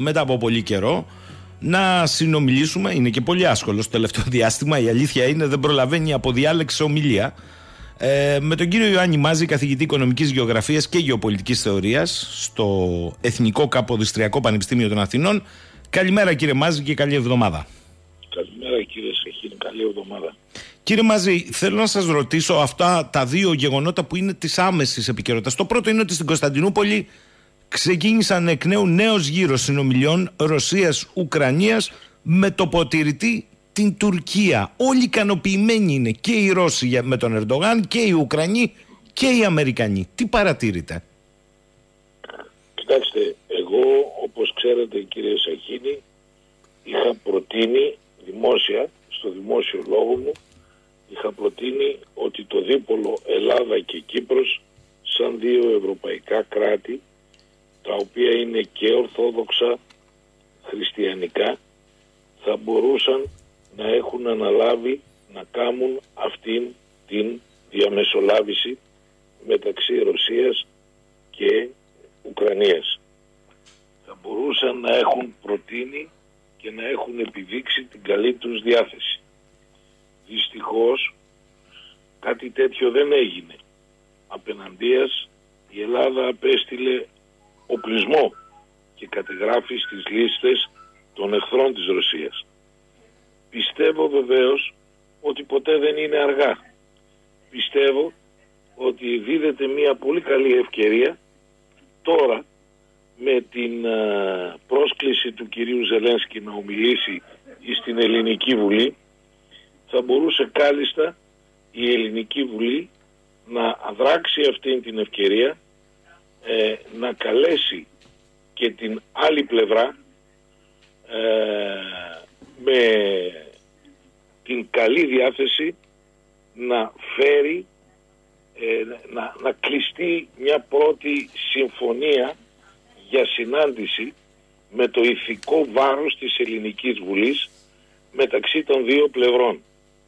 μετά από πολύ καιρό, να συνομιλήσουμε. Είναι και πολύ άσχολο στο τελευταίο διάστημα. Η αλήθεια είναι, δεν προλαβαίνει από διάλεξη ομιλία. Με τον κύριο Ιωάννη Μάζη, καθηγητή Οικονομικής Γεωγραφίας και Γεωπολιτικής Θεωρίας στο Εθνικό Καποδιστριακό Πανεπιστήμιο των Αθηνών. Καλημέρα κύριε Μάζη και καλή εβδομάδα. Καλημέρα κύριε Σαχίνη, καλή εβδομάδα. Κύριε Μάζη, θέλω να σας ρωτήσω αυτά τα δύο γεγονότα που είναι της άμεσης επικαιρότητας. Το πρώτο είναι ότι στην Κωνσταντινούπολη ξεκίνησαν εκ νέου νέος γύρος συνομιλιών Ρωσίας-Ουκρανίας με τοποτηρητή την Τουρκία. Όλοι ικανοποιημένοι είναι, και οι Ρώσοι με τον Ερντογάν και οι Ουκρανοί και οι Αμερικανοί. Τι παρατηρείτε? Κοιτάξτε, εγώ όπως ξέρετε κύριε Σαχίνη, είχα προτείνει δημόσια, στο δημόσιο λόγο μου, είχα προτείνει ότι το δίπολο Ελλάδα και Κύπρος, σαν δύο ευρωπαϊκά κράτη, τα οποία είναι και ορθόδοξα χριστιανικά, θα μπορούσαν να έχουν αναλάβει να κάνουν αυτήν την διαμεσολάβηση μεταξύ Ρωσίας και Ουκρανίας. Θα μπορούσαν να έχουν προτείνει και να έχουν επιδείξει την καλή τους διάθεση. Δυστυχώς κάτι τέτοιο δεν έγινε. Απέναντίας η Ελλάδα απέστειλε οπλισμό και κατεγράφει στις λίστες των εχθρών της Ρωσίας. Πιστεύω βεβαίως ότι ποτέ δεν είναι αργά. Πιστεύω ότι δίδεται μια πολύ καλή ευκαιρία τώρα με την πρόσκληση του κυρίου Ζελένσκι να ομιλήσει στην Ελληνική Βουλή. Θα μπορούσε κάλλιστα η Ελληνική Βουλή να αδράξει αυτήν την ευκαιρία, να καλέσει και την άλλη πλευρά με την καλή διάθεση να φέρει, να κλειστεί μια πρώτη συμφωνία για συνάντηση με το ηθικό βάρος της Ελληνικής Βουλής μεταξύ των δύο πλευρών.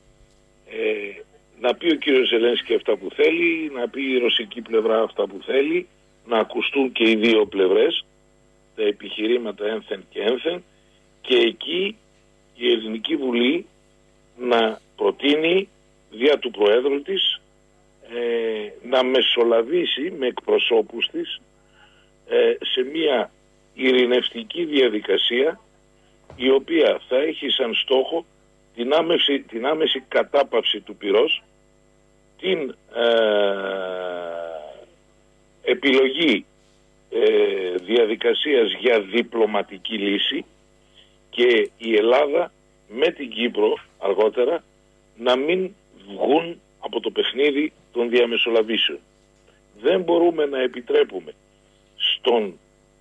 Να πει ο κύριος Ζελένσκι αυτά που θέλει, να πει η ρωσική πλευρά αυτά που θέλει, να ακουστούν και οι δύο πλευρές, τα επιχειρήματα ένθεν και ένθεν, και εκεί η Ελληνική Βουλή να προτείνει δια του Προέδρου της να μεσολαβήσει με εκπροσώπους της σε μια ειρηνευτική διαδικασία, η οποία θα έχει σαν στόχο την άμεση κατάπαυση του πυρός, την επιλογή διαδικασίας για διπλωματική λύση και η Ελλάδα με την Κύπρο αργότερα να μην βγουν από το παιχνίδι των διαμεσολαβήσεων. Δεν μπορούμε να επιτρέπουμε στον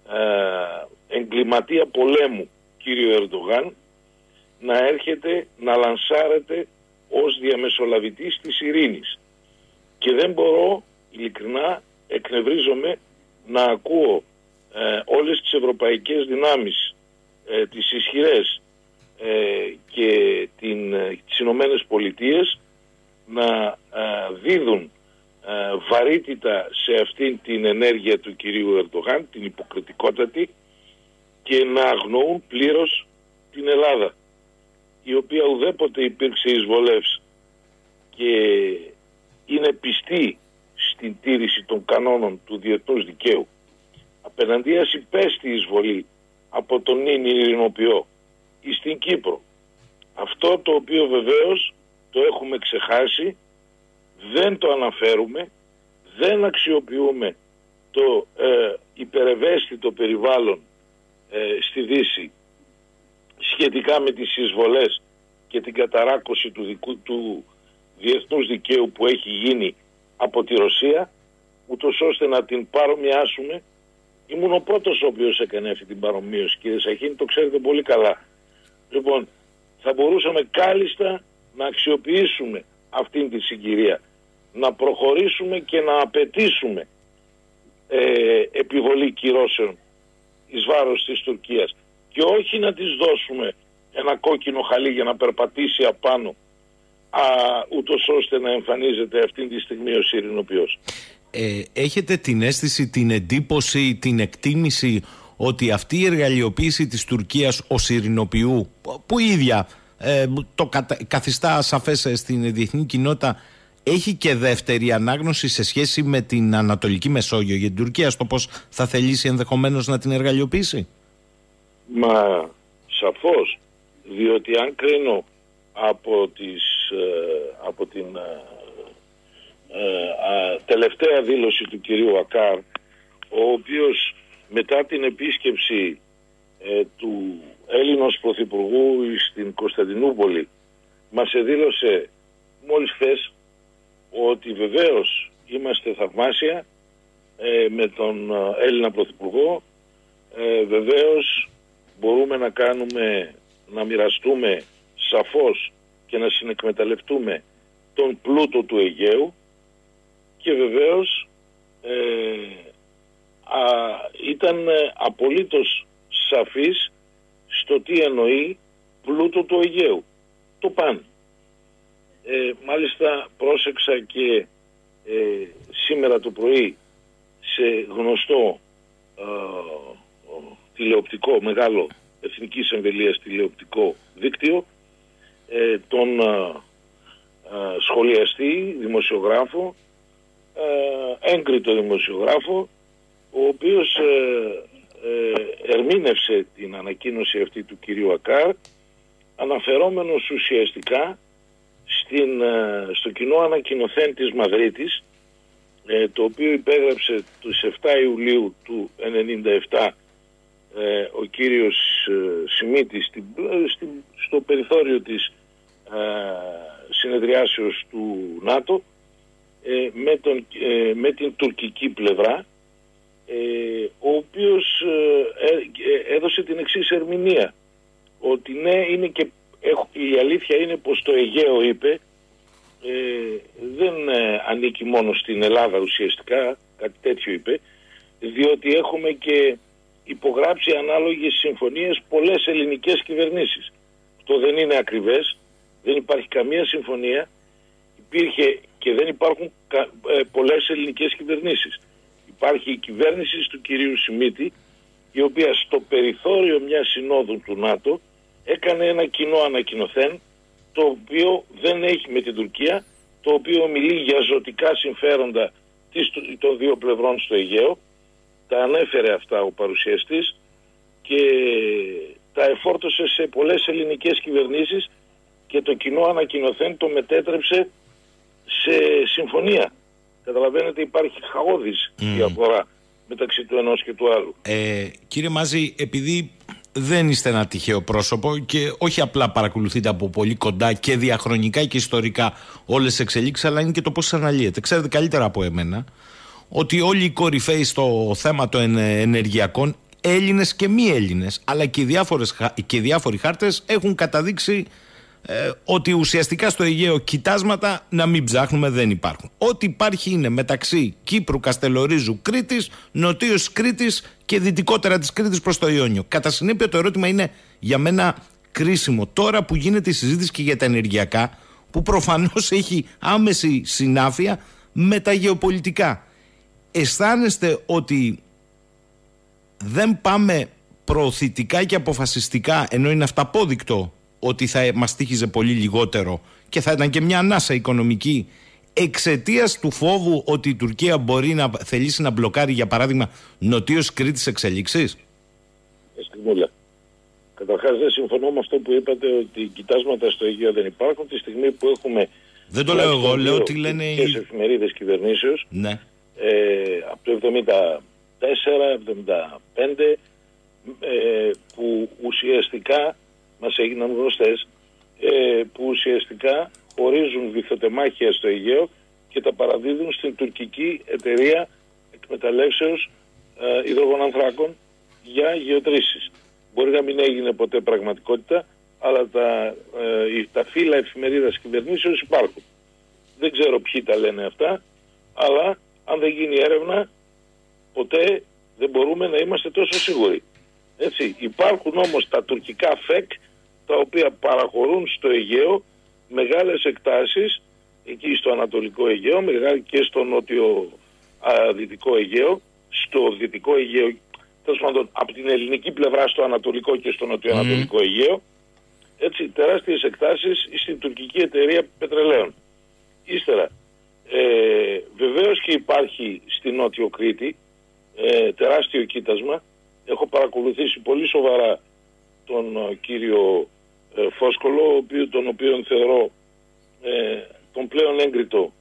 εγκληματία πολέμου κύριο Ερντογάν να έρχεται να λανσάρεται ως διαμεσολαβητής της ειρήνης. Και δεν μπορώ, ειλικρινά εκνευρίζομαι, να ακούω όλες τις ευρωπαϊκές δυνάμεις, τις ισχυρές και τις Ηνωμένες Πολιτείες να δίδουν βαρύτητα σε αυτήν την ενέργεια του κυρίου Ερντογάν, την υποκριτικότατη, και να αγνοούν πλήρως την Ελλάδα, η οποία ουδέποτε υπήρξε εισβολεύς και είναι πιστή στην τήρηση των κανόνων του διεθνούς δικαίου. Απέναντίας υπέστη εισβολή από τον νυν ειρηνοποιό ή στην Κύπρο. Αυτό το οποίο βεβαίως το έχουμε ξεχάσει, δεν το αναφέρουμε, δεν αξιοποιούμε το υπερευαίσθητο περιβάλλον στη Δύση σχετικά με τις εισβολές και την καταράκωση του διεθνούς δικαίου που έχει γίνει από τη Ρωσία, ούτως ώστε να την παρομοιάσουμε. Ήμουν ο πρώτος ο οποίος έκανε αυτή την παρομοίωση, κύριε Σαχίνη, το ξέρετε πολύ καλά. Λοιπόν, θα μπορούσαμε κάλλιστα να αξιοποιήσουμε αυτήν τη συγκυρία, να προχωρήσουμε και να απαιτήσουμε επιβολή κυρώσεων εις βάρος της Τουρκίας και όχι να της δώσουμε ένα κόκκινο χαλί για να περπατήσει απάνω, ούτως ώστε να εμφανίζεται αυτή τη στιγμή ως ειρηνοποιός. Έχετε την αίσθηση, την εντύπωση, την εκτίμηση ότι αυτή η εργαλειοποίηση της Τουρκίας ως ειρηνοποιού, που η ίδια το καθιστά σαφές στην διεθνή κοινότητα, έχει και δεύτερη ανάγνωση σε σχέση με την Ανατολική Μεσόγειο για την Τουρκία, στο πώς θα θελήσει ενδεχομένως να την εργαλειοποιήσει? Μα σαφώς, διότι αν κρίνω από την τελευταία δήλωση του κυρίου Ακάρ, ο οποίος μετά την επίσκεψη του Έλληνος Πρωθυπουργού στην Κωνσταντινούπολη μας εδήλωσε μόλις χθες ότι βεβαίως είμαστε θαυμάσια με τον Έλληνα Πρωθυπουργό, βεβαίως μπορούμε να μοιραστούμε σαφώς και να συνεκμεταλλευτούμε τον πλούτο του Αιγαίου, και βεβαίως ήταν απολύτως σαφής στο τι εννοεί πλούτο του Αιγαίου. Το παν. Μάλιστα πρόσεξα και σήμερα το πρωί σε γνωστό τηλεοπτικό, μεγάλο εθνικής εμβελείας τηλεοπτικό δίκτυο, τον σχολιαστή, δημοσιογράφο, έγκριτο δημοσιογράφο, ο οποίος ερμήνευσε την ανακοίνωση αυτή του κυρίου Ακάρ, αναφερόμενος ουσιαστικά στο κοινό ανακοινωθέν της Μαδρίτης, το οποίο υπέγραψε τους 7 Ιουλίου του 1997 ο κύριος Σιμίτης στο περιθώριο της συνεδριάσεως του ΝΑΤΟ με την τουρκική πλευρά, ο οποίος έδωσε την εξής ερμηνεία, ότι ναι, είναι και η αλήθεια είναι πως το Αιγαίο, είπε, δεν ανήκει μόνο στην Ελλάδα ουσιαστικά, κάτι τέτοιο είπε, διότι έχουμε και υπογράψει ανάλογες συμφωνίες πολλές ελληνικές κυβερνήσεις. Αυτό δεν είναι ακριβές, δεν υπάρχει καμία συμφωνία, υπήρχε και δεν υπάρχουν πολλές ελληνικές κυβερνήσεις. Υπάρχει η κυβέρνηση του κυρίου Σιμίτη, η οποία στο περιθώριο μιας συνόδου του ΝΑΤΟ έκανε ένα κοινό ανακοινωθέν, το οποίο δεν έχει με την Τουρκία, το οποίο μιλεί για ζωτικά συμφέροντα των δύο πλευρών στο Αιγαίο. Τα ανέφερε αυτά ο παρουσιαστής και τα εφόρτωσε σε πολλές ελληνικές κυβερνήσεις, και το κοινό ανακοινωθέν το μετέτρεψε σε συμφωνία. Καταλαβαίνετε, υπάρχει χαόδης διαφορά μεταξύ του ενός και του άλλου. Κύριε Μάζη, επειδή δεν είστε ένα τυχαίο πρόσωπο και όχι απλά παρακολουθείτε από πολύ κοντά και διαχρονικά και ιστορικά όλες τις εξελίξεις, αλλά είναι και το πώς τις αναλύετε. Ξέρετε καλύτερα από εμένα ότι όλοι οι κορυφαίοι στο θέμα των ενεργειακών, Έλληνες και μη Έλληνες, αλλά και οι διάφοροι χάρτες έχουν καταδείξει ότι ουσιαστικά στο Αιγαίο κοιτάσματα να μην ψάχνουμε, δεν υπάρχουν. Ό,τι υπάρχει είναι μεταξύ Κύπρου, Καστελορίζου, Κρήτης, νοτίως Κρήτης και δυτικότερα της Κρήτης προς το Ιόνιο. Κατά συνέπεια, το ερώτημα είναι για μένα κρίσιμο τώρα που γίνεται η συζήτηση και για τα ενεργειακά, που προφανώς έχει άμεση συνάφεια με τα γεωπολιτικά. Αισθάνεστε ότι δεν πάμε προωθητικά και αποφασιστικά, ενώ είναι αυταπόδεικτο ότι θα μας τύχιζε πολύ λιγότερο και θα ήταν και μια ανάσα οικονομική, εξαιτίας του φόβου ότι η Τουρκία μπορεί να θελήσει να μπλοκάρει, για παράδειγμα, νοτίως Κρήτης εξελίξεις? Στιγμούλα. Καταρχάς δεν συμφωνώ με αυτό που είπατε, ότι κοιτάσματα στο Αιγαίο δεν υπάρχουν. Τη στιγμή που έχουμε... Δεν το λέω εγώ, λέω ότι λένε οι εφημερίδες κυβερνήσεως, ναι, από το 1974-1975, που ουσιαστικά μας έγιναν γνωστές, που ουσιαστικά χωρίζουν βυθοτεμάχια στο Αιγαίο και τα παραδίδουν στην τουρκική εταιρεία εκμεταλλεύσεως υδρογονανθράκων για γεωτρήσεις. Μπορεί να μην έγινε ποτέ πραγματικότητα, αλλά τα φύλλα εφημερίδας κυβερνήσεως υπάρχουν. Δεν ξέρω ποιοι τα λένε αυτά, αλλά αν δεν γίνει έρευνα, ποτέ δεν μπορούμε να είμαστε τόσο σίγουροι. Έτσι, υπάρχουν όμως τα τουρκικά ΦΕΚ, τα οποία παραχωρούν στο Αιγαίο μεγάλες εκτάσεις, εκεί στο Ανατολικό Αιγαίο και στο Νότιο Δυτικό Αιγαίο. Στο Δυτικό Αιγαίο τέλος πάντων, από την ελληνική πλευρά στο ανατολικό και στο νοτιοανατολικό Αιγαίο, έτσι, τεράστιες εκτάσεις στην τουρκική εταιρεία πετρελαίων. Ύστερα, βεβαίως και υπάρχει στη Νότιο Κρήτη τεράστιο κοίτασμα. Έχω παρακολουθήσει πολύ σοβαρά τον κύριο Φόσκολο, τον οποίο θεωρώ τον πλέον έγκριτο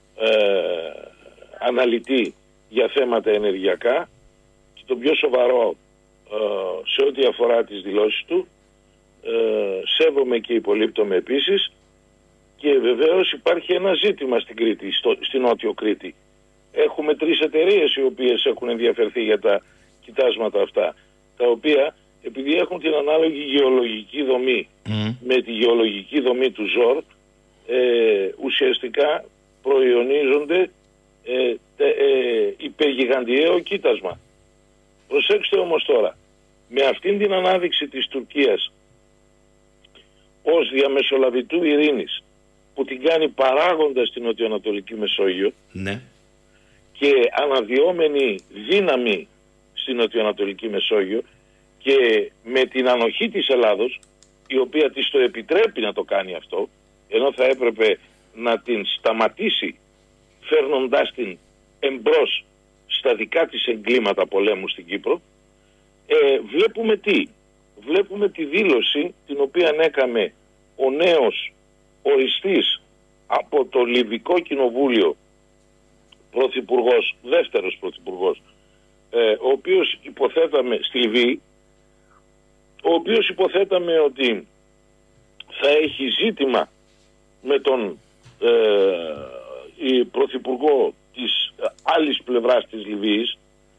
αναλυτή για θέματα ενεργειακά και τον πιο σοβαρό σε ό,τι αφορά τις δηλώσεις του. Σέβομαι και υπολείπτομαι επίσης, και βεβαίως υπάρχει ένα ζήτημα στην Κρήτη, στη Νότιο Κρήτη. Έχουμε 3 εταιρείες οι οποίες έχουν ενδιαφερθεί για τα κοιτάσματα αυτά, τα οποία επειδή έχουν την ανάλογη γεωλογική δομή με τη γεωλογική δομή του ΖΟΡ, ουσιαστικά προϊονίζονται υπεργιγαντιαίο κοίτασμα. Προσέξτε όμως τώρα, με αυτήν την ανάδειξη της Τουρκίας ως διαμεσολαβητού ειρήνης, που την κάνει παράγοντα στην νοτιοανατολική Μεσόγειο, ναι, και αναδυόμενη δύναμη στην νοτιοανατολική Μεσόγειο, και με την ανοχή της Ελλάδος, η οποία της το επιτρέπει να το κάνει αυτό, ενώ θα έπρεπε να την σταματήσει φέρνοντάς την εμπρός στα δικά της εγκλήματα πολέμου στην Κύπρο, βλέπουμε τι? Βλέπουμε τη δήλωση την οποία έκανε ο νέος οριστής από το Λιβικό Κοινοβούλιο πρωθυπουργός, δεύτερος πρωθυπουργός, ο οποίος υποθέταμε στη Λιβύη, ο οποίος υποθέταμε ότι θα έχει ζήτημα με τον πρωθυπουργό της άλλης πλευράς της Λιβύης,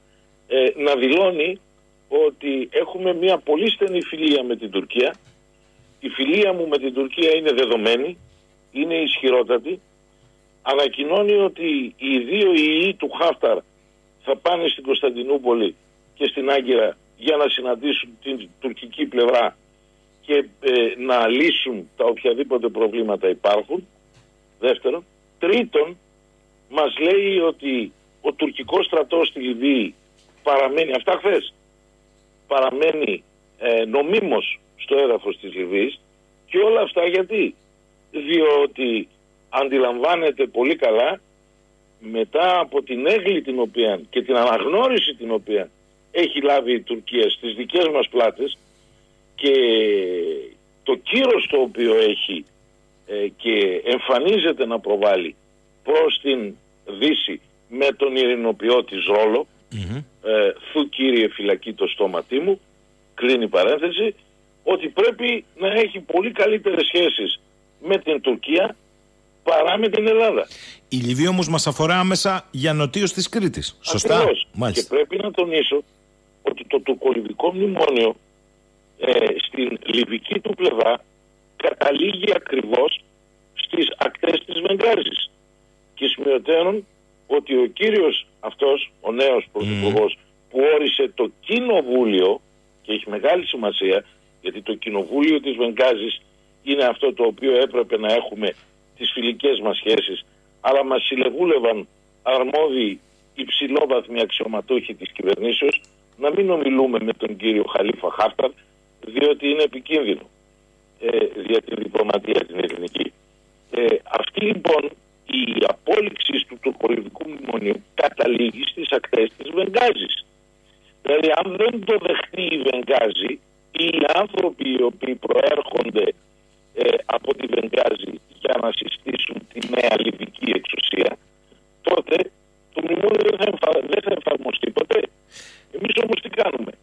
να δηλώνει ότι έχουμε μια πολύ στενή φιλία με την Τουρκία. Η φιλία μου με την Τουρκία είναι δεδομένη, είναι ισχυρότατη. Ανακοινώνει ότι οι 2 ιοί του Χάφταρ θα πάνε στην Κωνσταντινούπολη και στην Άγκυρα για να συναντήσουν την τουρκική πλευρά και να λύσουν τα οποιαδήποτε προβλήματα υπάρχουν. Δεύτερον. Τρίτον, μας λέει ότι ο τουρκικός στρατός στη Λιβύη παραμένει, αυτά χθες, παραμένει νομίμως στο έδαφος της Λιβύης. Και όλα αυτά γιατί? Διότι αντιλαμβάνεται πολύ καλά, μετά από την έγκλη την οποία και την αναγνώριση την οποία έχει λάβει η Τουρκία στις δικές μας πλάτες, και το κύρος το οποίο έχει και εμφανίζεται να προβάλλει προς την Δύση με τον ειρηνοποιό της ρόλο, θου κύριε φυλακή το στόματί μου, κλείνει παρένθεση, ότι πρέπει να έχει πολύ καλύτερες σχέσεις με την Τουρκία παρά με την Ελλάδα. Η Λιβύη όμως μας αφορά άμεσα για νοτίως της Κρήτης. Σωστά. Ακριβώς. Και πρέπει να τονίσω ότι το τουρκολιβικό μνημόνιο στην λιβική του πλευρά καταλήγει ακριβώς στις ακτές της Βενγκάζης. Και σημειωτέρων ότι ο κύριος αυτός, ο νέος πρωθυπουργός, που όρισε το κοινοβούλιο, και έχει μεγάλη σημασία, γιατί το κοινοβούλιο της Βενγκάζης είναι αυτό το οποίο έπρεπε να έχουμε τις φιλικές μας σχέσεις, αλλά μας συλλεγούλευαν αρμόδιοι υψηλόβαθμοι αξιωματούχοι της κυβερνήσεως να μην ομιλούμε με τον κύριο Χαλίφα Χάφταρ, διότι είναι επικίνδυνο για την διπλωματία την ελληνική. Αυτή λοιπόν η απόλυξη του τουρκολιβικού μνημονίου καταλήγει στις ακτές της Βενγκάζης. Δηλαδή αν δεν το δεχτεί η Βενγκάζη, οι άνθρωποι οι οποίοι προέρχονται από τη Βενγκάζη για να συστήσουν τη νέα λιβική εξουσία, τότε το μνημόνιο δεν θα εφαρμοστεί ποτέ. Εμείς όμως τι κάνουμε?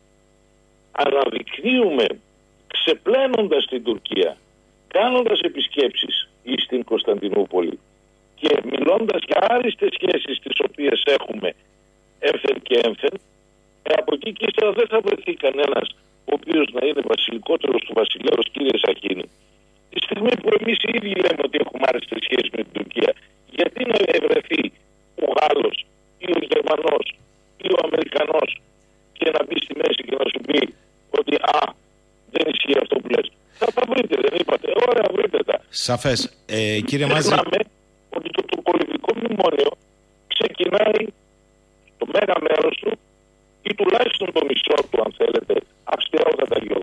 Αναδεικνύουμε, ξεπλένοντας την Τουρκία, κάνοντας επισκέψεις στην Κωνσταντινούπολη και μιλώντας για άριστες σχέσεις τις οποίες έχουμε ένθεν και ένθεν, από εκεί και ύστερα δεν θα βρεθεί κανένας ο οποίος να είναι βασιλικότερος του βασιλέως, κύριε Σαχίνη. Τη στιγμή που εμείς οι ίδιοι λέμε ότι έχουμε άριστες σχέσεις με την Τουρκία, γιατί να βρεθεί ο Γάλλος ή ο Γερμανός ή ο Αμερικανός και να μπει στη μέση και να σου πει ότι δεν ισχύει αυτό που λες? Θα τα βρείτε, δεν είπατε? Ωραία, βρείτε τα. Σαφές. Κύριε Μάζη, ότι το τουρκολιβικό μνημόνιο ξεκινάει το μέγα μέρος του ή τουλάχιστον το μισό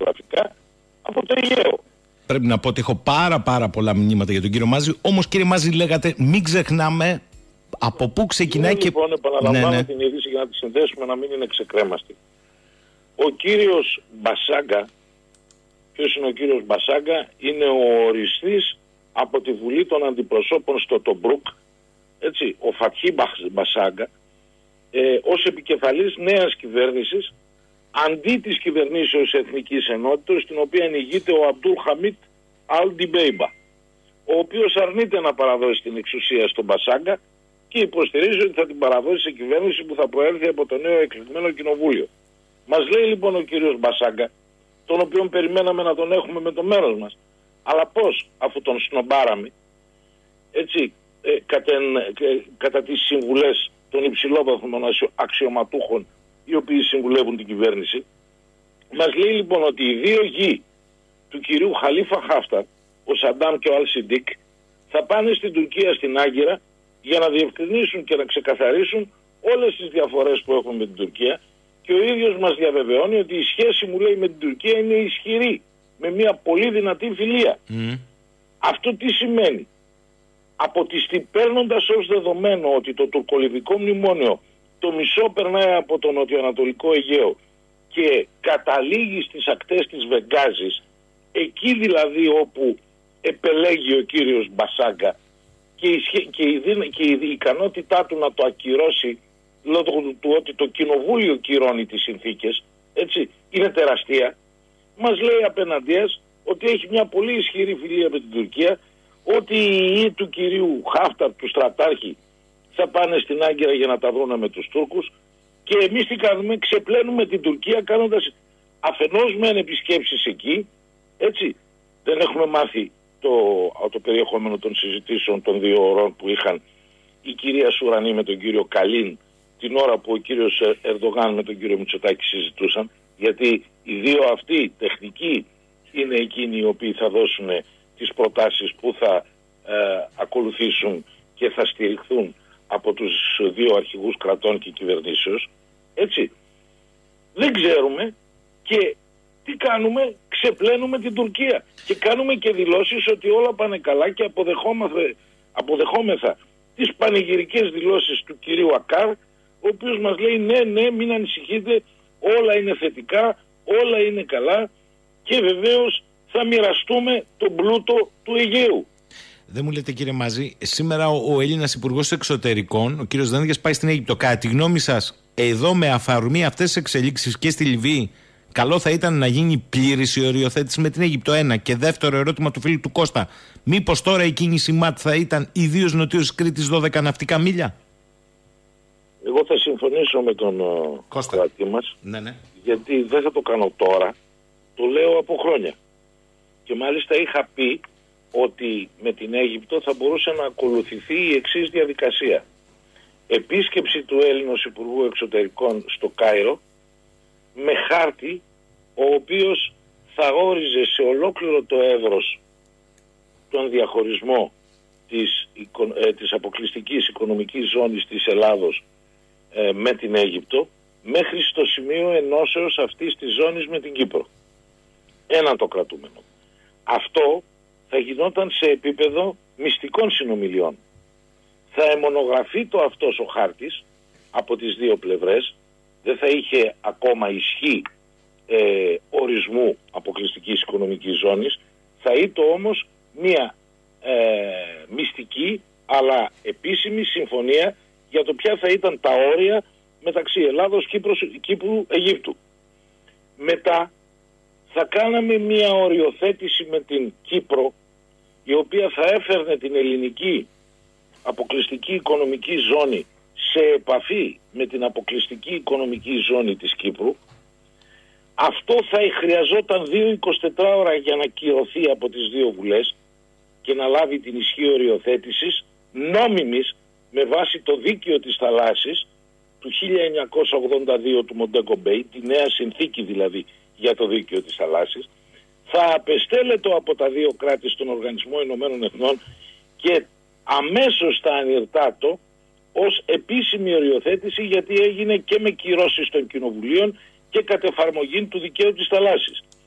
υδρογραφικά από το Αιγαίο. Πρέπει να πω ότι έχω πάρα πολλά μηνύματα για τον κύριο Μάζη. Όμως κύριε Μάζη, λέγατε μην ξεχνάμε από πού ξεκινάει και... Λοιπόν, επαναλαμβάνω την είδηση για να τη συνδέσουμε να μην είναι ξεκρέμαστη. Ο κύριος Μπασάγκα, ποιος είναι ο κύριος Μπασάγκα? Είναι ο οριστής από τη Βουλή των Αντιπροσώπων στο Τομπρούκ, έτσι, ο Φατχή Μπασάγκα, ως επικεφαλής νέας κυβέρνησης αντί της κυβερνήσεως Εθνικής Ενότητας, την οποία ηγείται ο Αμπτούλ Χαμίτ Αλ Ντιμπέιμπα, ο οποίος αρνείται να παραδώσει την εξουσία στον Μπασάγκα και υποστηρίζει ότι θα την παραδώσει σε κυβέρνηση που θα προέλθει από το νέο εκλεγμένο κοινοβούλιο. Μας λέει λοιπόν ο κύριος Μπασάγκα, τον οποίον περιμέναμε να τον έχουμε με το μέρος μας, αλλά πώς, αφού τον σνομπάραμε, έτσι, κατά τις συμβουλές των υψηλόβαθμων αξιωματούχων οι οποίοι συμβουλεύουν την κυβέρνηση, μας λέει λοιπόν ότι οι δύο γη του κυρίου Χαλίφα Χάφταρ, ο Σαντάμ και ο Αλ Σιντίκ, θα πάνε στην Τουρκία, στην Άγκυρα, για να διευκρινίσουν και να ξεκαθαρίσουν όλες τις διαφορές που έχουν με την Τουρκία, και ο ίδιος μας διαβεβαιώνει ότι η σχέση, μου λέει, με την Τουρκία είναι ισχυρή, με μια πολύ δυνατή φιλία. Αυτό τι σημαίνει? Από τη στιγμή, παίρνοντας ως δεδομένο ότι το τουρκολιβικό μνημόνιο το μισό περνάει από το νοτιοανατολικό Αιγαίο και καταλήγει στις ακτές της Βεγγάζης, εκεί δηλαδή όπου επελέγει ο κύριος Μπασάγκα, και η ικανότητά του να το ακυρώσει λόγω του ότι το κοινοβούλιο κυρώνει τις συνθήκες, έτσι, είναι τεραστία. Μας λέει απέναντίας ότι έχει μια πολύ ισχυρή φιλία με την Τουρκία, ότι οι ιοί του κυρίου Χάφταρ, του στρατάρχη, θα πάνε στην Άγκυρα για να τα βρούνε με τους Τούρκους, και εμείς τι κάνουμε? Ξεπλένουμε την Τουρκία κάνοντας αφενός μεν επισκέψεις εκεί, έτσι, δεν έχουμε μάθει το περιεχόμενο των συζητήσεων των 2 ωρών που είχαν η κυρία Σουρανή με τον κύριο Καλίν την ώρα που ο κύριος Ερντογάν με τον κύριο Μητσοτάκη συζητούσαν, γιατί οι δύο αυτοί τεχνικοί είναι εκείνοι οι οποίοι θα δώσουν τις προτάσεις που θα ακολουθήσουν και θα στηριχθούν από τους 2 αρχηγούς κρατών και κυβερνήσεως, έτσι. Δεν ξέρουμε και τι κάνουμε? Ξεπλένουμε την Τουρκία και κάνουμε και δηλώσεις ότι όλα πάνε καλά και αποδεχόμεθα τις πανηγυρικές δηλώσεις του κυρίου Ακάρ, ο οποίος μας λέει ναι, μην ανησυχείτε, όλα είναι θετικά, όλα είναι καλά και βεβαίως θα μοιραστούμε τον πλούτο του Αιγαίου. Δεν μου λέτε κύριε Μάζη, σήμερα ο Έλληνας Υπουργός Εξωτερικών, ο κύριος Δένδιας, πάει στην Αίγυπτο. Κατά τη γνώμη σας, εδώ με αφορμή αυτές τις εξελίξεις και στη Λιβύη, καλό θα ήταν να γίνει πλήρης η οριοθέτηση με την Αίγυπτο? Ένα. Και δεύτερο ερώτημα του φίλου του Κώστα, μήπως τώρα η κίνηση ΜΑΤ θα ήταν ιδίως νοτίως Κρήτης 12 ναυτικά μίλια? Εγώ θα συμφωνήσω με τον κράτη μας, ναι. Γιατί δεν θα το κάνω τώρα, το λέω από χρόνια. Και μάλιστα είχα πει ότι με την Αίγυπτο θα μπορούσε να ακολουθηθεί η εξής διαδικασία. Επίσκεψη του Έλληνος Υπουργού Εξωτερικών στο Κάιρο με χάρτη ο οποίος θα όριζε σε ολόκληρο το έδρος τον διαχωρισμό της αποκλειστικής οικονομικής ζώνης της Ελλάδος με την Αίγυπτο μέχρι στο σημείο ενώσεως αυτής της ζώνης με την Κύπρο. Ένα το κρατούμενο. Αυτό θα γινόταν σε επίπεδο μυστικών συνομιλιών. Θα αιμονογραφεί αυτός ο χάρτης από τις 2 πλευρές, δεν θα είχε ακόμα ισχύ ορισμού αποκλειστικής οικονομικής ζώνης, θα ήταν όμως μια μυστική αλλά επίσημη συμφωνία για το ποια θα ήταν τα όρια μεταξύ Ελλάδος, Κύπρου, Αιγύπτου. Μετά θα κάναμε μια οριοθέτηση με την Κύπρο, η οποία θα έφερνε την ελληνική αποκλειστική οικονομική ζώνη σε επαφή με την αποκλειστική οικονομική ζώνη της Κύπρου. Αυτό θα χρειαζόταν 2-24 ώρα για να κυρωθεί από τις 2 βουλές και να λάβει την ισχύ οριοθέτησης νόμιμης με βάση το δίκαιο της θαλάσσης του 1982 του Μοντέγκο Μπέι, τη νέα συνθήκη δηλαδή για το δίκαιο της θαλάσσης. Θα απεστέλλεται από τα 2 κράτη στον Οργανισμό Ηνωμένων Εθνών και αμέσως θα ανιρτάτο ως επίσημη οριοθέτηση, γιατί έγινε και με κυρώσεις των κοινοβουλίων και κατ' εφαρμογή του δικαίου της θαλάσσης.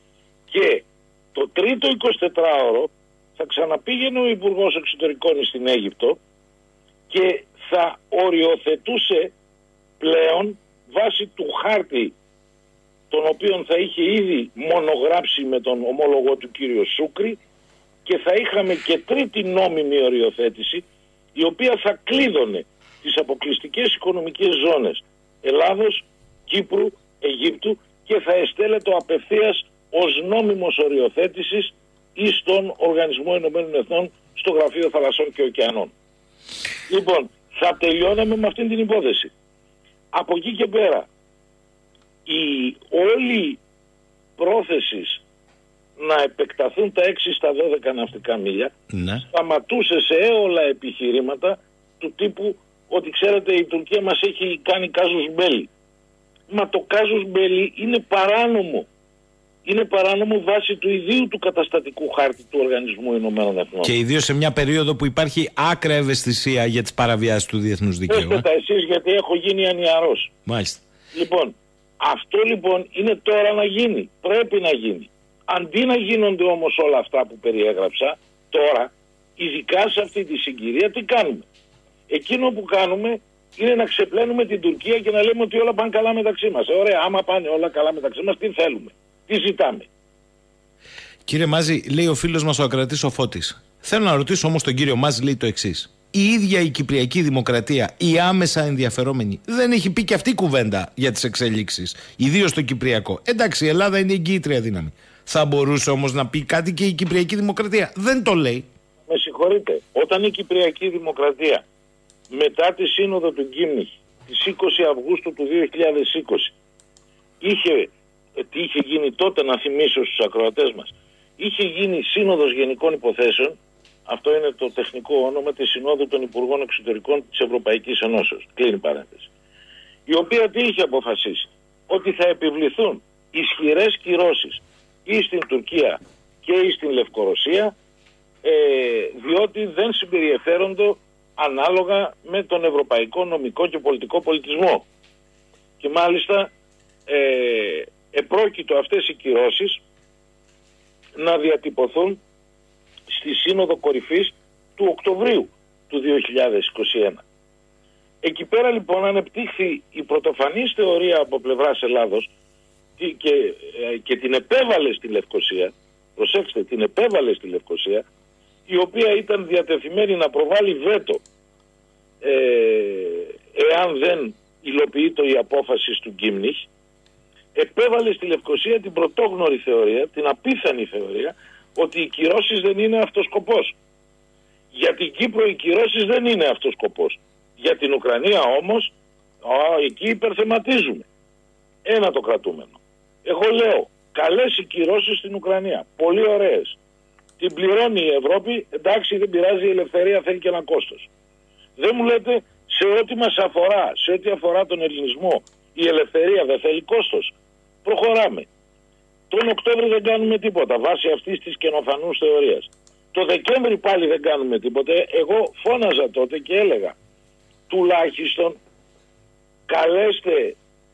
Και το τρίτο 24ωρο θα ξαναπήγαινε ο Υπουργός Εξωτερικών στην Αίγυπτο και θα οριοθετούσε πλέον βάσει του χάρτη, τον οποίον θα είχε ήδη μονογράψει με τον ομόλογο του κύριο Σούκρη, και θα είχαμε και τρίτη νόμιμη οριοθέτηση, η οποία θα κλείδωνε τις αποκλειστικές οικονομικές ζώνες Ελλάδος, Κύπρου, Αιγύπτου και θα εστέλετο απευθείας ως νόμιμος οριοθέτησης ή στον Οργανισμό Ηνωμένων Εθνών, στο Γραφείο Θαλασσών και Ωκεανών. Λοιπόν, θα τελειώναμε με αυτήν την υπόθεση. Από εκεί και πέρα, η όλη πρόθεση να επεκταθούν τα 6 στα 12 ναυτικά μίλια σταματούσε σε έολα επιχειρήματα του τύπου ότι ξέρετε η Τουρκία μας έχει κάνει κάζους μπέλι. Μα το κάζους μπέλι είναι παράνομο. Είναι παράνομο βάσει του ιδίου του καταστατικού χάρτη του Οργανισμού Ηνωμένων Εθνών. Και ιδίως σε μια περίοδο που υπάρχει άκρα ευαισθησία για τις παραβιάσεις του διεθνούς δικαίου. Πέστε τα εσείς, γιατί έχω γίνει ανιαρός. Μάλιστα. Λοιπόν, αυτό λοιπόν είναι τώρα να γίνει. Πρέπει να γίνει. Αντί να γίνονται όμως όλα αυτά που περιέγραψα τώρα, ειδικά σε αυτή τη συγκυρία, τι κάνουμε? Εκείνο που κάνουμε είναι να ξεπλένουμε την Τουρκία και να λέμε ότι όλα πάνε καλά μεταξύ μας. Ωραία, άμα πάνε όλα καλά μεταξύ μας, τι θέλουμε? Τι ζητάμε? Κύριε Μάζη, λέει ο φίλος μας ο Ακρατής ο Φώτης. Θέλω να ρωτήσω όμως τον κύριο Μάζη, λέει το εξής. Η ίδια η Κυπριακή Δημοκρατία, η άμεσα ενδιαφερόμενη, δεν έχει πει και αυτή κουβέντα για τις εξελίξεις, ιδίως στο Κυπριακό? Εντάξει, η Ελλάδα είναι εγκύτρια δύναμη. Θα μπορούσε όμως να πει κάτι και η Κυπριακή Δημοκρατία? Δεν το λέει. Με συγχωρείτε. Όταν η Κυπριακή Δημοκρατία μετά τη σύνοδο του Γκίμνιχ της 20 Αυγούστου του 2020 είχε γίνει τότε, να θυμίσω στους ακροατές μας, είχε γίνει Σύνοδος Γενικών Υποθέσεων, αυτό είναι το τεχνικό όνομα της Συνόδου των Υπουργών Εξωτερικών της Ευρωπαϊκής Ενώσεως, κλείνει παρένθεση, η οποία τι είχε αποφασίσει? Ότι θα επιβληθούν ισχυρές κυρώσεις ή στην Τουρκία και ή στην Λευκορωσία, διότι δεν συμπεριεφέρονται ανάλογα με τον ευρωπαϊκό νομικό και πολιτικό πολιτισμό. Και μάλιστα επρόκειτο αυτές οι κυρώσεις να διατυπωθούν στη Σύνοδο Κορυφής του Οκτωβρίου του 2021. Εκεί πέρα λοιπόν ανεπτύχθη η πρωτοφανής θεωρία από πλευράς Ελλάδος και την επέβαλε στη Λευκοσία, προσέξτε, την επέβαλε στη Λευκοσία, η οποία ήταν διατεθειμένη να προβάλλει βέτο εάν δεν υλοποιείται η απόφαση του Γκίμνιχ. Επέβαλε στη Λευκοσία την πρωτόγνωρη θεωρία, την απίθανη θεωρία, ότι οι κυρώσεις δεν είναι αυτός σκοπός. Για την Κύπρο οι κυρώσεις δεν είναι αυτός σκοπός. Για την Ουκρανία όμως, εκεί υπερθεματίζουμε. Ένα το κρατούμενο. Εγώ λέω, καλές οι κυρώσεις στην Ουκρανία, πολύ ωραίες. Την πληρώνει η Ευρώπη, εντάξει, δεν πειράζει, η ελευθερία θέλει και ένα κόστος. Δεν μου λέτε, σε ό,τι μας αφορά, σε ό,τι αφορά τον ελληνισμό, η ελευθερία δεν θέλει κόστος? Προχωράμε. Τον Οκτώβριο δεν κάνουμε τίποτα βάσει αυτής της καινοφανούς θεωρίας. Το Δεκέμβρη πάλι δεν κάνουμε τίποτα. Εγώ φώναζα τότε και έλεγα, τουλάχιστον καλέστε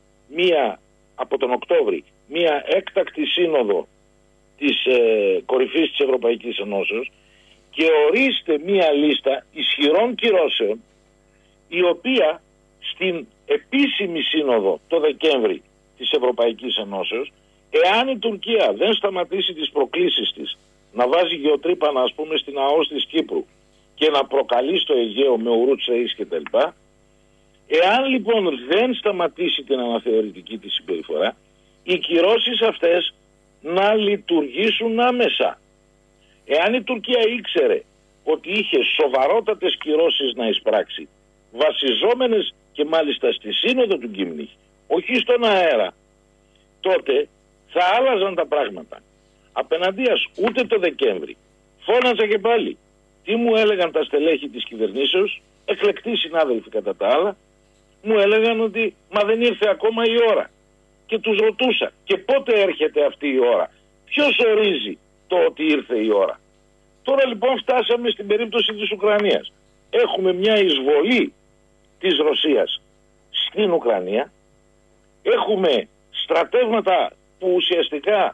από τον Οκτώβρη μία έκτακτη σύνοδο της κορυφής της Ευρωπαϊκής Ενώσεως και ορίστε μία λίστα ισχυρών κυρώσεων, η οποία στην επίσημη σύνοδο το Δεκέμβρη της Ευρωπαϊκής Ενώσεως, εάν η Τουρκία δεν σταματήσει τις προκλήσεις της να βάζει γεωτρύπανα, ας πούμε, στην ΑΟΣ της Κύπρου και να προκαλεί στο Αιγαίο με ουρούτσεϊς και τα λοιπά, εάν λοιπόν δεν σταματήσει την αναθεωρητική της συμπεριφορά, οι κυρώσεις αυτές να λειτουργήσουν άμεσα. Εάν η Τουρκία ήξερε ότι είχε σοβαρότατες κυρώσεις να εισπράξει, βασιζόμενες και μάλιστα στη σύνοδο του Γκίμνιχ, όχι στον αέρα, τότε θα άλλαζαν τα πράγματα. Απέναντίας ούτε το Δεκέμβρη φώναζα και πάλι. Τι μου έλεγαν τα στελέχη της κυβερνήσεως, εκλεκτοί συνάδελφοι κατά τα άλλα, μου έλεγαν ότι μα δεν ήρθε ακόμα η ώρα. Και τους ρωτούσα, και πότε έρχεται αυτή η ώρα? Ποιος ορίζει το ότι ήρθε η ώρα? Τώρα λοιπόν φτάσαμε στην περίπτωση της Ουκρανίας. Έχουμε μια εισβολή της Ρωσίας στην Ουκρανία. Έχουμε στρατεύματα που ουσιαστικά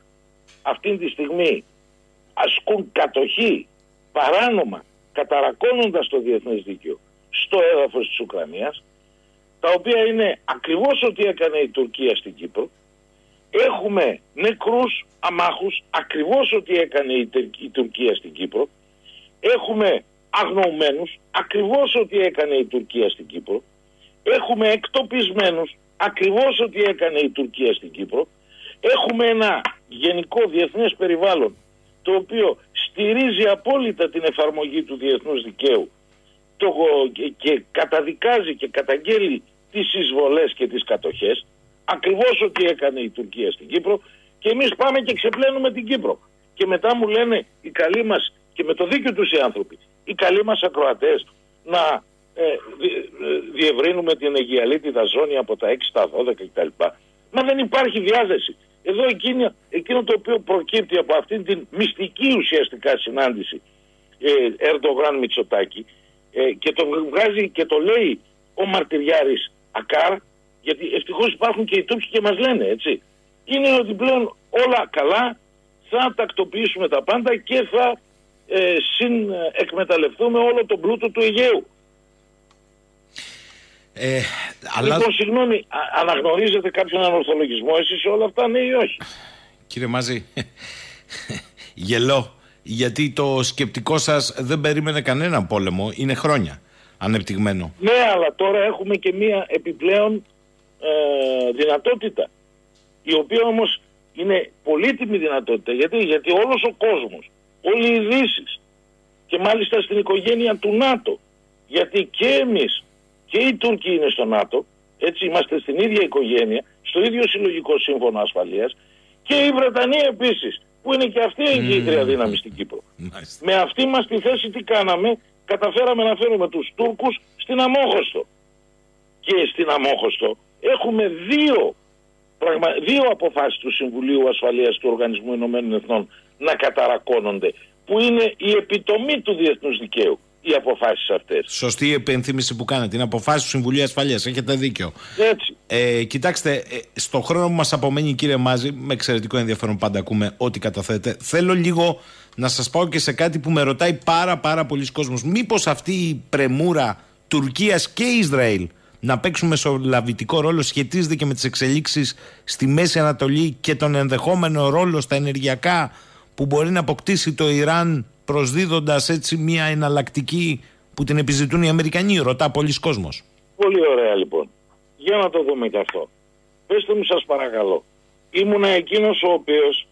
αυτή τη στιγμή ασκούν κατοχή παράνομα, καταρακώνοντας το διεθνές δίκαιο στο έδαφος της Ουκρανίας, τα οποία είναι ακριβώς ό,τι έκανε η Τουρκία στην Κύπρο. Έχουμε νεκρούς αμάχους, ακριβώς ό,τι έκανε η Τουρκία στην Κύπρο. Έχουμε αγνοωμένους, ακριβώς ό,τι έκανε η Τουρκία στην Κύπρο. Έχουμε εκτοπισμένους, ακριβώς ό,τι έκανε η Τουρκία στην Κύπρο. Έχουμε ένα γενικό διεθνές περιβάλλον το οποίο στηρίζει απόλυτα την εφαρμογή του διεθνούς δικαίου και καταδικάζει και καταγγέλει τις εισβολές και τις κατοχές, ακριβώς ό,τι έκανε η Τουρκία στην Κύπρο, και εμείς πάμε και ξεπλένουμε την Κύπρο. Και μετά μου λένε οι καλοί μας, και με το δίκιο τους οι άνθρωποι, οι καλοί μας ακροατές, να διευρύνουμε την Αιγιαλίτιδα ζώνη από τα 6 στα 12 κτλ. Μα δεν υπάρχει διάθεση. Εδώ εκείνο το οποίο προκύπτει από αυτήν την μυστική ουσιαστικά συνάντηση Ερντογάν Μητσοτάκη, και το βγάζει και το λέει ο μαρτυριάρης Ακάρ, γιατί ευτυχώς υπάρχουν και οι Τούρκοι και μας λένε, έτσι, είναι ότι πλέον όλα καλά, θα τακτοποιήσουμε τα πάντα και θα εκμεταλλευτούμε όλο τον πλούτο του Αιγαίου. Λοιπόν, συγγνώμη, αναγνωρίζετε κάποιον ανορθολογισμό εσείς σε όλα αυτά, ναι ή όχι? Κύριε Μάζη, γελώ, γιατί το σκεπτικό σας δεν περίμενε κανέναν πόλεμο, είναι χρόνια ανεπτυγμένο. Ναι, αλλά τώρα έχουμε και μία επιπλέον δυνατότητα, η οποία όμως είναι πολύτιμη δυνατότητα. Γιατί όλος ο κόσμος, όλοι οι Δύσεις, και μάλιστα στην οικογένεια του ΝΑΤΟ, γιατί και εμείς και οι Τούρκοι είναι στο ΝΑΤΟ, έτσι, είμαστε στην ίδια οικογένεια, στο ίδιο συλλογικό σύμφωνο ασφαλείας, και η Βρετανία επίσης, που είναι και αυτή η εγγύητρια δύναμη στην Κύπρο. Με αυτή μας τη θέση τι κάναμε? Καταφέραμε να φέρουμε τους Τούρκους στην Αμόχωστο. Και στην Αμόχωστο έχουμε δύο αποφάσεις του Συμβουλίου Ασφαλείας του Οργανισμού Ηνωμένων Εθνών να καταρακώνονται, που είναι η επιτομή του διεθνούς δικαίου, οι αποφάσεις αυτές. Σωστή η επενθύμηση που κάνετε. Είναι αποφάσεις του Συμβουλίου Ασφαλείας. Έχετε δίκιο. Έτσι. Κοιτάξτε, στο χρόνο που μας απομένει, κύριε Μάζη, με εξαιρετικό ενδιαφέρον πάντα ακούμε ό,τι καταθέτετε. Θέλω λίγο να σας πάω και σε κάτι που με ρωτάει πάρα πολλοί κόσμος. Μήπως αυτή η πρεμούρα Τουρκίας και Ισραήλ να παίξουν μεσολαβητικό ρόλο σχετίζεται και με τις εξελίξεις στη Μέση Ανατολή και τον ενδεχόμενο ρόλο στα ενεργειακά που μπορεί να αποκτήσει το Ιράν, προσδίδοντας έτσι μια εναλλακτική που την επιζητούν οι Αμερικανοί? Ρωτά πολλοί κόσμος. Πολύ ωραία, λοιπόν. Για να το δούμε και αυτό. Πεςτε μου, σας παρακαλώ. Ήμουνα εκείνος ο οποίος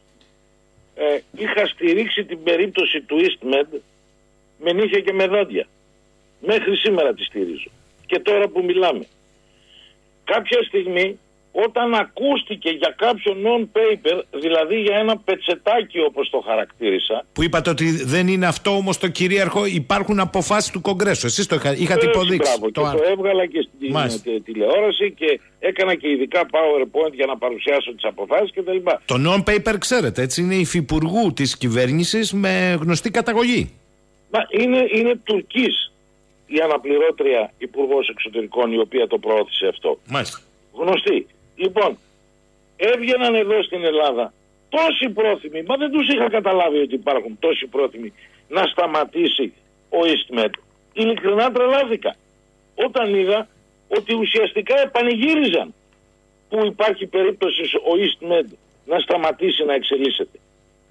είχα στηρίξει την περίπτωση του EastMed με νύχια και με δόντια. Μέχρι σήμερα τη στηρίζω. Και τώρα που μιλάμε. Κάποια στιγμή, όταν ακούστηκε για κάποιο non-paper, δηλαδή για ένα πετσετάκι όπως το χαρακτήρισα. Που είπατε ότι δεν είναι αυτό όμως το κυρίαρχο, υπάρχουν αποφάσεις του Κογκρέσου. Εσείς το είχατε υποδείξει. Μπράβο, και το έβγαλα και στην τηλεόραση και έκανα και ειδικά PowerPoint για να παρουσιάσω τις αποφάσεις κτλ. Το non-paper, ξέρετε, έτσι, είναι υφυπουργού της κυβέρνησης με γνωστή καταγωγή. Είναι Τουρκής η αναπληρώτρια υπουργός εξωτερικών, η οποία το προώθησε αυτό. Μάλιστα. Γνωστή. Λοιπόν, έβγαιναν εδώ στην Ελλάδα τόσοι πρόθυμοι, μα δεν τους είχα καταλάβει ότι υπάρχουν τόσοι πρόθυμοι να σταματήσει ο EastMed. Ειλικρινά τρελάθηκα όταν είδα ότι ουσιαστικά επανηγύριζαν που υπάρχει περίπτωση ο EastMed να σταματήσει να εξελίσσεται.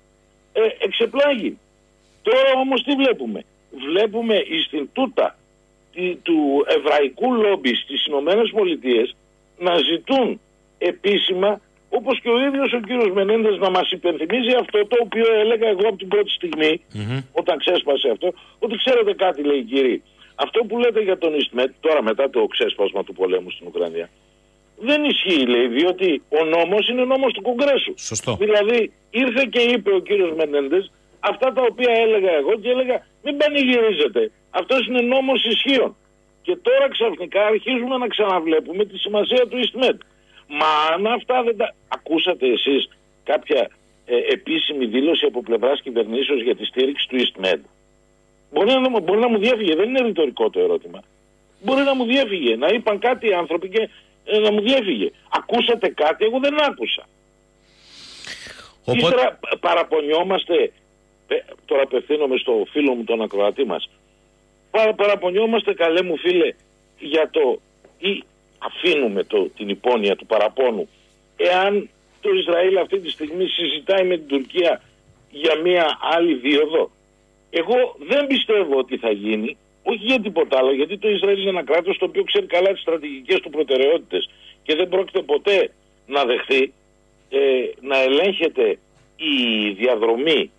Εξεπλάγει. Τώρα όμως τι βλέπουμε? Βλέπουμε στην τούτα του εβραϊκού λόμπι στις Ηνωμένες Πολιτείες να ζητούν επίσημα, όπως και ο ίδιος ο κύριος Μενέντες να μας υπενθυμίζει αυτό το οποίο έλεγα εγώ από την πρώτη στιγμή, όταν ξέσπασε αυτό, ότι ξέρετε κάτι, λέει, κύριοι, αυτό που λέτε για τον EastMed τώρα μετά το ξέσπασμα του πολέμου στην Ουκρανία δεν ισχύει, λέει, διότι ο νόμος είναι νόμος του Κογκρέσου. Σωστό. Δηλαδή ήρθε και είπε ο κύριος Μενέντες αυτά τα οποία έλεγα εγώ και έλεγα μην πανηγυρίζετε, αυτός είναι νόμος ισχύων. Και τώρα ξαφνικά αρχίζουμε να ξαναβλέπουμε τη σημασία του EastMed. Μα αν αυτά δεν τα... Ακούσατε εσείς κάποια επίσημη δήλωση από πλευράς κυβερνήσεως για τη στήριξη του EastMed? Μπορεί να μου διέφυγε, δεν είναι ρητορικό το ερώτημα. Μπορεί να μου διέφυγε, να είπαν κάτι οι άνθρωποι και να μου διέφυγε. Ακούσατε κάτι? Εγώ δεν άκουσα. Ύστερα παραπονιόμαστε, τώρα απευθύνομαι στο φίλο μου τον ακροατή μας, παραπονιόμαστε, καλέ μου φίλε, για το ή αφήνουμε την υπόνοια του παραπόνου εάν το Ισραήλ αυτή τη στιγμή συζητάει με την Τουρκία για μια άλλη δίωδο. Εγώ δεν πιστεύω ότι θα γίνει, όχι για τίποτα άλλο, γιατί το Ισραήλ είναι ένα κράτος το οποίο ξέρει καλά τις στρατηγικές του προτεραιότητες και δεν πρόκειται ποτέ να δεχθεί να ελέγχεται η διαδρομή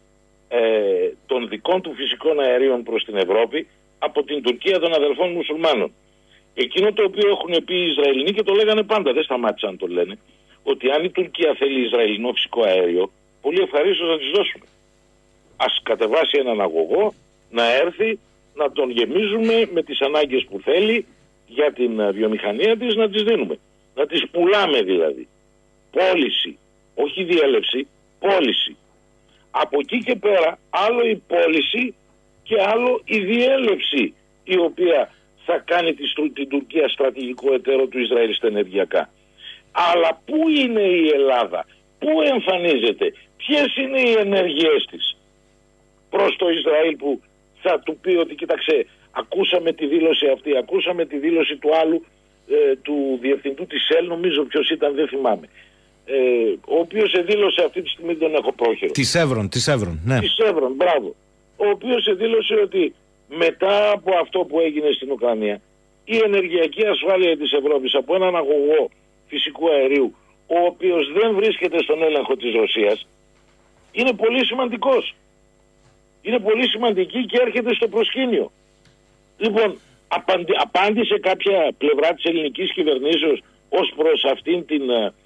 των δικών του φυσικών αερίων προς την Ευρώπη από την Τουρκία των αδελφών μουσουλμάνων. Εκείνο το οποίο έχουν πει οι Ισραηλινοί και το λέγανε πάντα, δεν σταμάτησαν να το λένε, ότι αν η Τουρκία θέλει Ισραηλινό φυσικό αέριο, πολύ ευχαρίστως να της δώσουμε. Ας κατεβάσει έναν αγωγό, να έρθει, να τον γεμίζουμε με τις ανάγκες που θέλει για την βιομηχανία της, να τις δίνουμε. Να τις πουλάμε δηλαδή. Πώληση, όχι διέλευση, πώληση. Από εκεί και πέρα άλλο η πώληση και άλλο η διέλευση, η οποία θα κάνει την Τουρκία στρατηγικό εταίρο του Ισραήλ στα ενεργειακά. Αλλά πού είναι η Ελλάδα, πού εμφανίζεται, ποιες είναι οι ενεργειές της προς το Ισραήλ που θα του πει ότι κοίταξε, ακούσαμε τη δήλωση αυτή, ακούσαμε τη δήλωση του άλλου, του διευθυντού της ΕΛ, νομίζω ποιος ήταν, δεν θυμάμαι, ο οποίος δήλωσε αυτή τη στιγμή, τον έχω πρόχειρο. Της Εύρον, ναι. Της Εύρον, μπράβο. Ο οποίος δήλωσε ότι μετά από αυτό που έγινε στην Ουκρανία, η ενεργειακή ασφάλεια της Ευρώπης από έναν αγωγό φυσικού αερίου, ο οποίος δεν βρίσκεται στον έλεγχο της Ρωσίας, είναι πολύ σημαντικός. Είναι πολύ σημαντική και έρχεται στο προσκήνιο. Λοιπόν, απάντησε κάποια πλευρά της ελληνικής κυβερνήσεως ως προς αυτήν την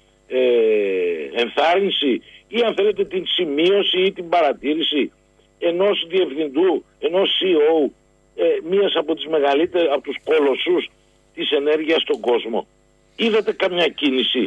ενθάρρυνση ή αν θέλετε την σημείωση ή την παρατήρηση ενός διευθυντού, ενός CEO, μίας από τις μεγαλύτερες, από τους κολοσσούς της ενέργειας στον κόσμο? Είδατε καμιά κίνηση?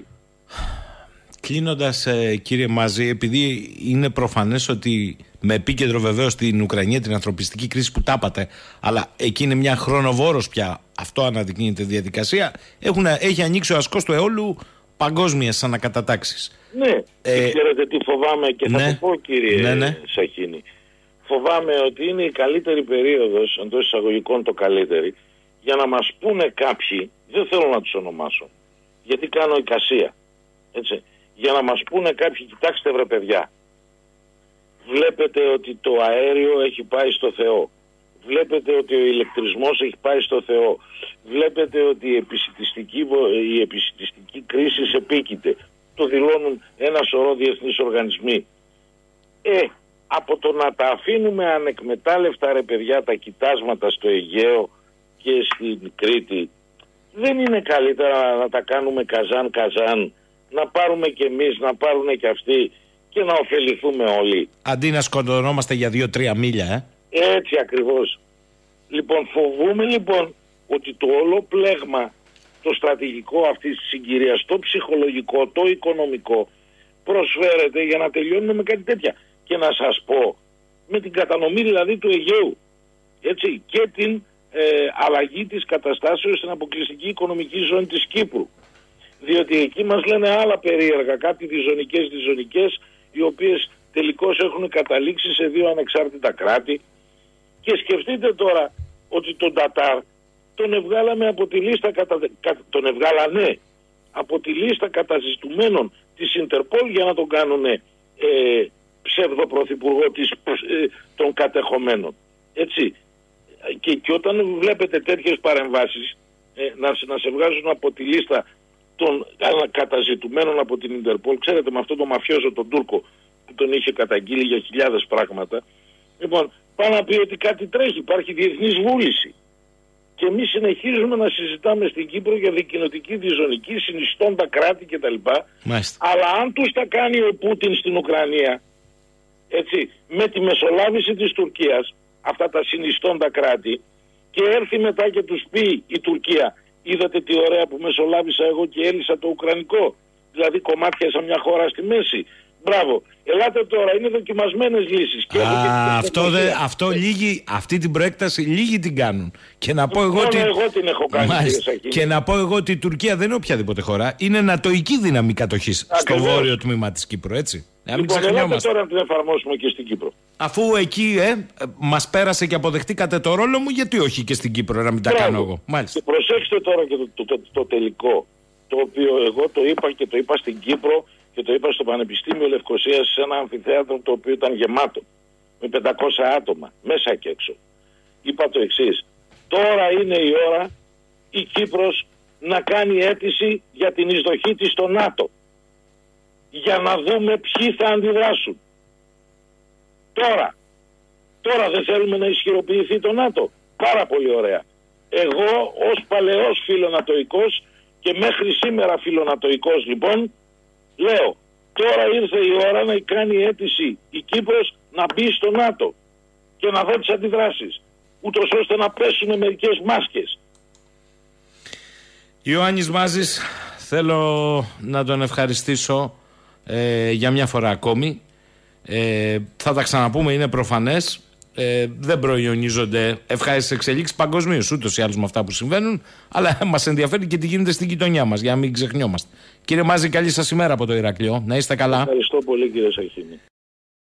Κλείνοντας, κύριε Μάζη, επειδή είναι προφανές ότι με επίκεντρο βεβαίως την Ουκρανία, την ανθρωπιστική κρίση που τάπατε, αλλά εκεί είναι μια χρονοβόρος πια, αυτό αναδεικνύεται διαδικασία, έχει ανοίξει ο ασκός του αιώλου παγκόσμιες ανακατατάξεις. Ναι, ξέρετε τι φοβάμαι και θα το πω, κύριε Σαχίνη. Φοβάμαι ότι είναι η καλύτερη περίοδος, εντός εισαγωγικών το καλύτερη, για να μας πούνε κάποιοι, δεν θέλω να τους ονομάσω, γιατί κάνω εικασία, έτσι, για να μας πούνε κάποιοι, κοιτάξτε βρε παιδιά, βλέπετε ότι το αέριο έχει πάει στο Θεό, βλέπετε ότι ο ηλεκτρισμός έχει πάει στο Θεό, βλέπετε ότι η επισιτιστική κρίση επίκειται, το δηλώνουν ένα σωρό διεθνείς οργανισμοί. Από το να τα αφήνουμε ανεκμετάλλευτα ρε παιδιά τα κοιτάσματα στο Αιγαίο και στην Κρήτη, δεν είναι καλύτερα να τα κάνουμε καζάν, να πάρουμε κι εμείς, να πάρουν κι αυτοί και να ωφεληθούμε όλοι? Αντί να σκοτωνόμαστε για 2-3 μίλια, Έτσι ακριβώς. Λοιπόν, φοβούμε λοιπόν ότι το όλο πλέγμα, το στρατηγικό αυτής της συγκυρίας, το ψυχολογικό, το οικονομικό, προσφέρεται για να τελειώνουμε με κάτι τέτοια. Και να σας πω, με την κατανομή δηλαδή του Αιγαίου, έτσι, και την αλλαγή της καταστάσεως στην αποκλειστική οικονομική ζώνη της Κύπρου. Διότι εκεί μας λένε άλλα περίεργα, κάτι διζωνικές, οι οποίες τελικώς έχουν καταλήξει σε 2 ανεξάρτητα κράτη. Και σκεφτείτε τώρα ότι τον Τατάρ τον ευγάλαμε από τη λίστα, τον ευγάλανε από τη λίστα καταζητουμένων της Ιντερπόλ για να τον κάνουν ψεύδο πρωθυπουργό των κατεχομένων. Έτσι. Και όταν βλέπετε τέτοιες παρεμβάσεις να σε βγάζουν από τη λίστα των καταζητουμένων από την Ιντερπόλ, ξέρετε, με αυτό το μαφιόζο τον Τούρκο που τον είχε καταγγείλει για χιλιάδες πράγματα, λοιπόν, πάει να πει ότι κάτι τρέχει, υπάρχει διεθνής βούληση. Και εμείς συνεχίζουμε να συζητάμε στην Κύπρο για δικοινοτική διζωνική, συνιστώντα κράτη κτλ. Αλλά αν τους τα κάνει ο Πούτιν στην Ουκρανία, έτσι, με τη μεσολάβηση της Τουρκίας, αυτά τα συνιστώντα κράτη, και έρθει μετά και τους πει η Τουρκία, είδατε τι ωραία που μεσολάβησα εγώ και έλυσα το Ουκρανικό, δηλαδή κομμάτια σαν μια χώρα στη μέση, Μπράβο. Ελάτε τώρα, είναι δοκιμασμένες λύσεις. Αυτό λίγοι, αυτή την προέκταση λίγοι την κάνουν. Και να πω εγώ ότι. Εγώ την έχω κάνει. Και να πω εγώ ότι η Τουρκία δεν είναι οποιαδήποτε χώρα. Είναι νατοϊκή δύναμη κατοχής στο βόρειο τμήμα της Κύπρου, έτσι. Λοιπόν, ελάτε τώρα να την εφαρμόσουμε και στην Κύπρο. Αφού εκεί μας πέρασε και αποδεχτήκατε το ρόλο μου, γιατί όχι και στην Κύπρο να μην τα κάνω εγώ. Μάλιστα. Και προσέξτε τώρα και το τελικό, το οποίο εγώ το είπα και το είπα στην Κύπρο και το είπα στο Πανεπιστήμιο Λευκωσίας, σε ένα αμφιθέατρο το οποίο ήταν γεμάτο με 500 άτομα μέσα και έξω. Είπα το εξής: τώρα είναι η ώρα η Κύπρος να κάνει αίτηση για την εισδοχή της στο ΝΑΤΟ, για να δούμε ποιοι θα αντιδράσουν. Τώρα δεν θέλουμε να ισχυροποιηθεί το ΝΑΤΟ. Πάρα πολύ ωραία. Εγώ ως παλαιός φιλονατοϊκός και μέχρι σήμερα φιλονατοϊκός, λοιπόν, λέω, τώρα ήρθε η ώρα να κάνει αίτηση η Κύπρος να μπει στο ΝΑΤΟ και να δω τις αντιδράσεις, ούτως ώστε να πέσουν μερικές μάσκες. Ιωάννης Μάζης, θέλω να τον ευχαριστήσω για μια φορά ακόμη. Θα τα ξαναπούμε, είναι προφανές. Δεν προϊονίζονται ευχάριστες εξελίξεις παγκοσμίως ούτως ή άλλως με αυτά που συμβαίνουν, αλλά μας ενδιαφέρει και τι γίνεται στην γειτονιά μας, για να μην ξεχνιόμαστε. Κύριε Μάζη, καλή σας ημέρα από το Ηράκλειο. Να είστε καλά. Ευχαριστώ πολύ, κύριε Σαχίνη.